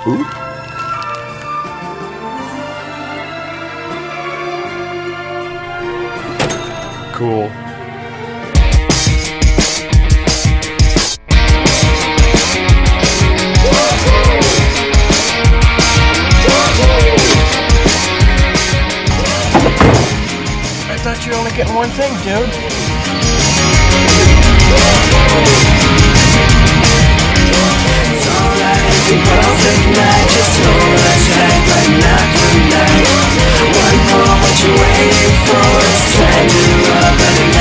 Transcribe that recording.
Ooh. Cool. I thought you were only getting one thing, dude. It's alright if you perfect night. Just hold on tight, but not tonight. One more, what you waiting for? It's time to rub and